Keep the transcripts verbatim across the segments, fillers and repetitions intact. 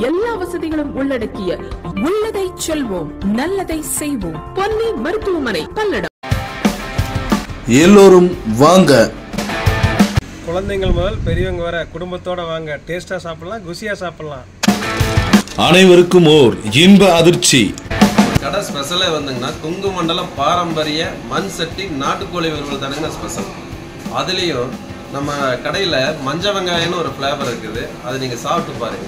எல்லா வசதிகளும் உள்ளடக்கிய உள்ளதை செல்வோம் நல்லதை செய்வோம் பொன்னி மருத்துவமனை பல்லடம். எல்லோரும் வாங்க. குழந்தைகள் முதல் பெரியவங்க வர குடும்பத்தோட வாங்க. டேஸ்டா சாப்பிடலாம், குசியா சாப்பிடலாம். அனைவருக்கும் ஓர் இன்ப அதிர்ச்சி. கடை ஸ்பெஷலே வந்துங்கன்னா கொங்கு மண்டலம் பாரம்பரிய மண் சட்டி நாட்டுக்கோழி வறுவல் தானுங்க ஸ்பெஷல். அதுலேயும் நம்ம கடையில் மஞ்ச வெங்காயம்னு ஒரு ஃப்ளேவர் இருக்குது, அதை நீங்கள் சாப்பிட்டு பாருங்க.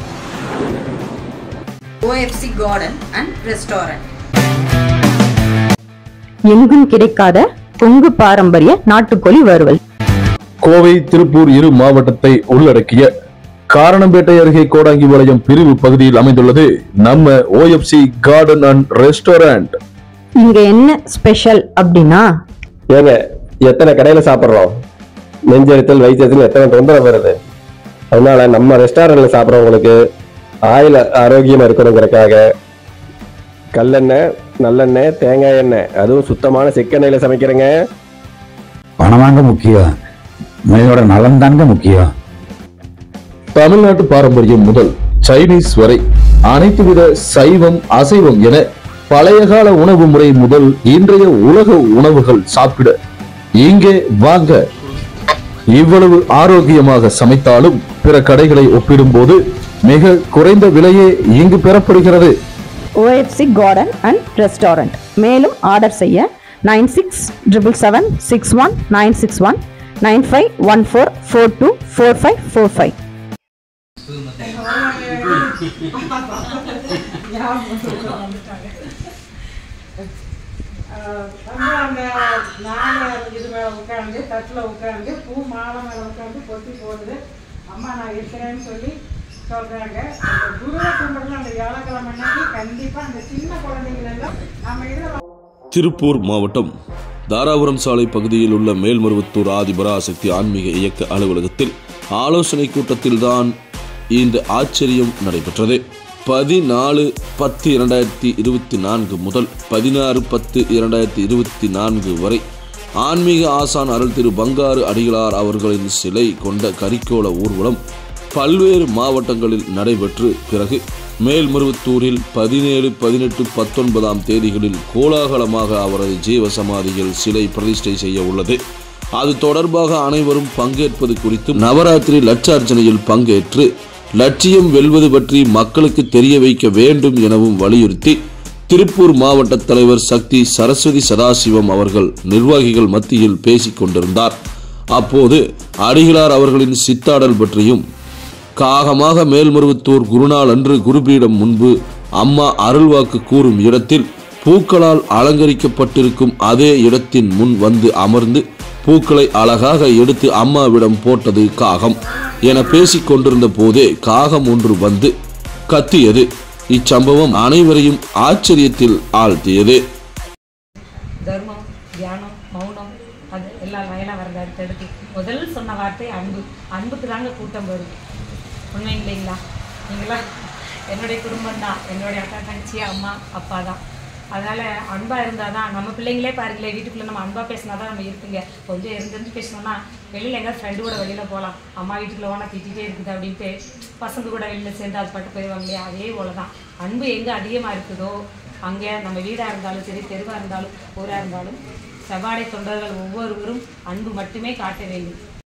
O F C Garden and Restaurant. எங்கும் கிடைக்காத கொங்கு பாரம்பரிய நாட்டுக்கோழி வறுவல். கோவை, திருப்பூர் இரு மாவட்டத்தை உள்ளடக்கிய காரணம்பேட்டை அருகே கோடாங்கிபாளையம் பிரிவு பகுதியில் அமைந்துள்ளது நம்ம O F C Garden and Restaurant. இங்க என்ன ஸ்பெஷல் அப்படின்னா, ஏங்க எத்தனை கடையில சாப்பிட்றோம், நெஞ்செரித்தல் வயிற்றுல எத்தனை தொந்தரவு வருது. அதனால நம்ம ரெஸ்டாரண்ட்ல சாப்பிட்றவங்களுக்கு ஆயில் ஆரோக்கியமா இருக்கணுங்கிறதுக்காக கல்லெண்ணெய், நல்லெண்ணெய், தேங்காய் எண்ணெய், அதுவும் சுத்தமான செக்கெண்ணெயில சமைக்கிறேங்க. பணமாங்க முக்கியம், மனிதனோட நலன் தாங்க முக்கியம். தமிழ்நாட்டு பாரம்பரியம் முதல் சைனீஸ் வரை அனைத்து வித சைவம், அசைவம் என பழைய கால உணவு முறை முதல் இன்றைய உலக உணவுகள் சாப்பிட இங்கே வாங்க. இவ்வளவு ஆரோக்கியமாக சமைத்தாலும் பிற கடைகளை ஒப்பிடும் போது மிக குறைந்த விலையே இங்கு பெறப்படுகிறது. O F C Garden and Restaurant. மேலும் ஆர்டர் செய்ய nine six triple seven six one nine six one nine five one four four two four five four five. இது மேலே உட்காந்து தட்டில் உட்காந்து பூ மாலை மேலே உட்காந்து பொத்தி போடுது. அம்மா நான் இருக்கிறேன்னு சொல்லி சொல்றாங்க. குருவை கும்பிடுறது அந்த வியாழக்கிழமை அன்னைக்கு கண்டிப்பா அந்த சின்ன குழந்தைகள் எல்லாம் நம்ம இதில். திருப்பூர் மாவட்டம் தாராபுரம் சாலை பகுதியில் உள்ள மேல்மருவத்தூர் ஆதிபராசக்தி ஆன்மீக இயக்க அலுவலகத்தில் ஆலோசனை கூட்டத்தில்தான் இந்த ஆச்சரியம் நடைபெற்றது. பதினாலு பத்து இரண்டாயிரத்தி இருபத்தி நான்கு முதல் பதினாறு பத்து இரண்டாயிரத்தி இருபத்தி நான்கு வரை ஆன்மீக ஆசான் அருள் திரு பங்காரு அடிகளார் அவர்களின் சிலை கொண்ட கரிக்கோள ஊர்வலம் பல்வேறு மாவட்டங்களில் நடைபெற்று பிறகு மேல்மருவத்தூரில் பதினேழு பதினெட்டு பத்தொன்பதாம் தேதிகளில் கோலாகலமாக அவரது ஜீவசமாதியில் சிலை பிரதிஷ்டை செய்ய உள்ளது. அது தொடர்பாக அனைவரும் பங்கேற்பது குறித்தும் நவராத்திரி லட்சார்ச்சனையில் பங்கேற்று லட்சியம் வெல்வது பற்றி மக்களுக்கு தெரிய வைக்க வேண்டும் எனவும் வலியுறுத்தி திருப்பூர் மாவட்ட தலைவர் சக்தி சரஸ்வதி சதாசிவம் அவர்கள் நிர்வாகிகள் மத்தியில் பேசிக் கொண்டிருந்தார். அப்போது அடிகளார் அவர்களின் சித்தாடல் பற்றியும், காகமாக மேல்மருவத்தூர் குருநாள் அன்று குருபீடம் முன்பு அம்மா அருள்வாக்கு கூறும் இடத்தில் பூக்களால் அலங்கரிக்கப்பட்டிருக்கும் அதே இடத்தின் முன் வந்து அமர்ந்து பூக்களை அழகாக எடுத்து அம்மாவிடம் போட்டது காகம் என பேசிக் கொண்டிருந்த போதே காகம் ஒன்று வந்து கத்தியது. இச்சம்பவம் அனைவரையும் ஆச்சரியத்தில் ஆழ்த்தியது. தர்மம், தியானம், மௌனம், அது எல்லாம் லைனாக வரது. அடுத்தடுத்து முதல் சொன்ன வார்த்தை அன்பு. அன்புக்கு தாங்க கூட்டம் வருது. உண்மை இல்லைங்களா? நீங்களா என்னுடைய குடும்பம் தான், என்னுடைய அக்கா தங்கச்சி, அம்மா அப்பா தான். அதனால் அன்பாக இருந்தால் தான் நம்ம பிள்ளைங்களே பாருங்களேன், வீட்டுக்குள்ளே நம்ம அன்பாக பேசினா தான் நம்ம இருக்குங்க. கொஞ்சம் இருந்துருந்து பேசினோம்னா வெளியில் எங்கே ஃப்ரெண்டு கூட வெளியில் போகலாம், அம்மா வீட்டுக்குள்ளே ஓனா திட்டிகிட்டே இருக்குது அப்படின்ட்டு பசங்க கூட வெளியில் சேர்ந்து அது பட்டு போயிடுவாங்க இல்லையா? அதே போல தான் அன்பு எங்கே அதிகமாக இருக்குதோ அங்கே நம்ம வீடாக இருந்தாலும் சரி, தெருவாக இருந்தாலும், ஊராக இருந்தாலும் செவ்வாடை தொண்டர்கள் ஒவ்வொருவரும் அன்பு மட்டுமே காட்ட வேண்டும்.